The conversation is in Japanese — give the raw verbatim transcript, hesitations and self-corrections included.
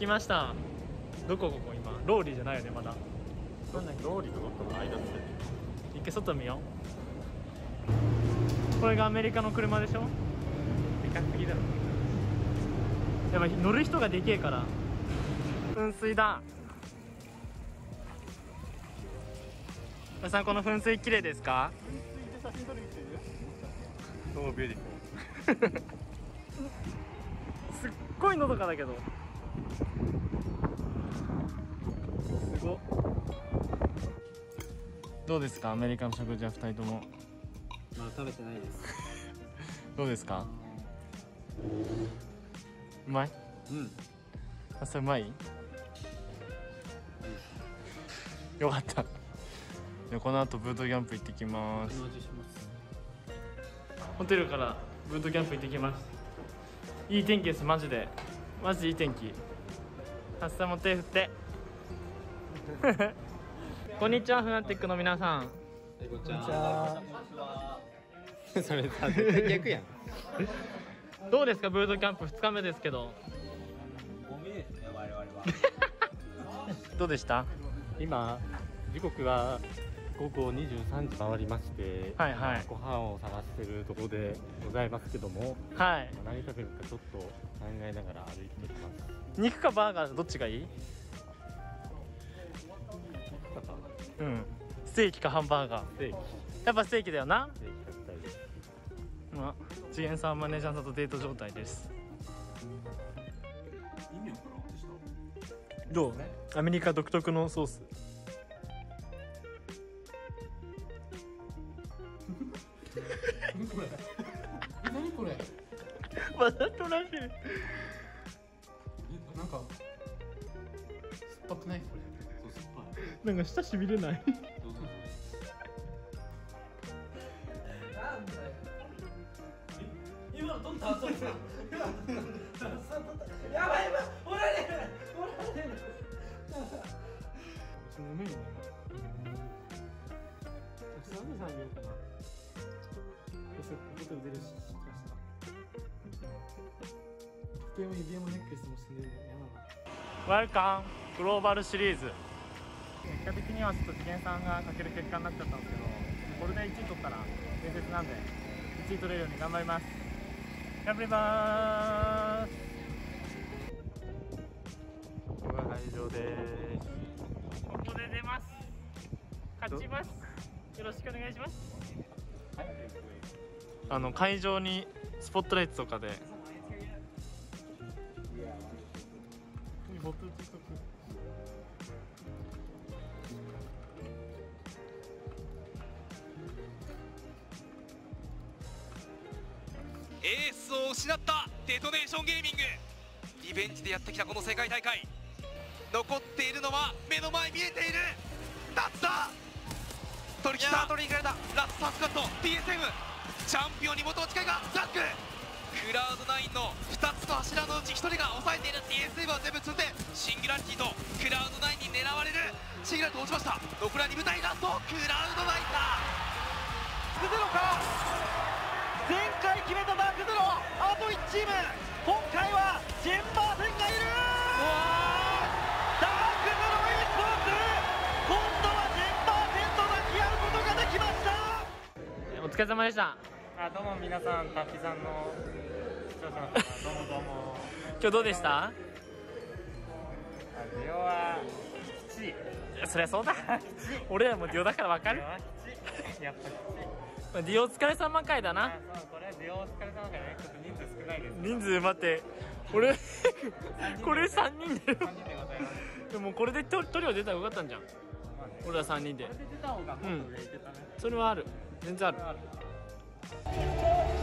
来ました。どこここ今ローリーじゃないよねまだ。 なんだっけローリーとどっかの間って一回外見よう。これがアメリカの車でしょ。 でかすぎだろ。 やっぱ乗る人がでけえから噴水だ。皆さんこの噴水綺麗ですか？ 噴水で写真撮りに来てる。そうビューティフル。 すっごいのどかだけどすごっ。どうですかアメリカの食事はふたりとも。 まだ食べてないです。 どうですか？うまい？ うん。 あ、それうまい？よかった。でこの後ブートキャンプ行ってきます。ホテルからブートキャンプ行ってきます。いい天気ですマジで。マジでいい天気。ハッサンも手振ってこんにちはフナティックの皆さん。 こんにちは。それさ絶対逆やん。 どうですかブートキャンプふつかめですけど。 ゴミですね我々は。 どうでした？ 今時刻はごごにじゅうさんじ回りまして、 はいはい、 ご飯を探しているところでございますけども、 はい、 何食べるかちょっと考えながら歩いていきます。 肉かバーガーどっちがいい？うん、ステーキかハンバーガー。 ステーキ。 やっぱステーキだよな。 ステーキ食べたいです。 まあ、次元さんマネージャーさんとデート状態です。 意味わからんでした。 どう？アメリカ独特のソース。 何これ？何これ？ わざとらしい。 なんか酸っぱくないこれ？ そう酸っぱい。 なんか舌しびれない。 そうそうそう。 なんだよ。今のどんな遊びだ？やばいやばい。おられる。おられる。 眠いね。たくさんでさんげようかな。ホテル出るし、来ました。時計も指輪もネックレスもしてるんで、やばい。ウェルカムグローバルシリーズ。結果的にはちょっと次元さんが欠ける結果になっちゃったんですけど、これでいちい取ったら伝説なんで、いちい取れるように頑張ります。頑張りまーす。 ここが会場です。 ここで出ます。勝ちます。よろしくお願いします。あの会場にスポットライトとかでエースを失ったデトネーションゲーミング。リベンジでやってきたこの世界大会、残っているのは目の前見えているダッツだ。取り切った。取りに行かれた。ラストサスカット ティーエスエム チャンピオンに元落ち会がザック。クラウドナインのふたつの柱のうちひとりが抑えている ティーエスエム は全部積んで、シンギュラリティとクラウドナインに狙われる。シンギュラリティ落ちました。残りはに部隊ラストクラウドナインだ。ダークゼロか。前回決めたダークゼロ、あといちチーム。今回はジェンバーセンがいる。ダークゼロ e スポーツ、今度はジェンバーセンと抱き合うことができました。 お疲れ様でした。 あ、どうも皆さん、タッピさんの視聴者の方、どうもどうも。 今日どうでした？ あ、ディオはきちい。 そりゃそうだ。俺らもディオだから分かる。 ディオはきちい。やっぱきちい。 ディオお疲れ様会だな。 あ、そう、これはディオお疲れ様会ね。ちょっと人数少ないです。 人数待って、俺これさんにんだよ。 さんにんでございます。 でもこれでトトリオ出たらよかったんじゃん。 まあね、 俺らさんにんで。 これで出た方がもっと上いけたね。 それはある。全然ある。 これはある。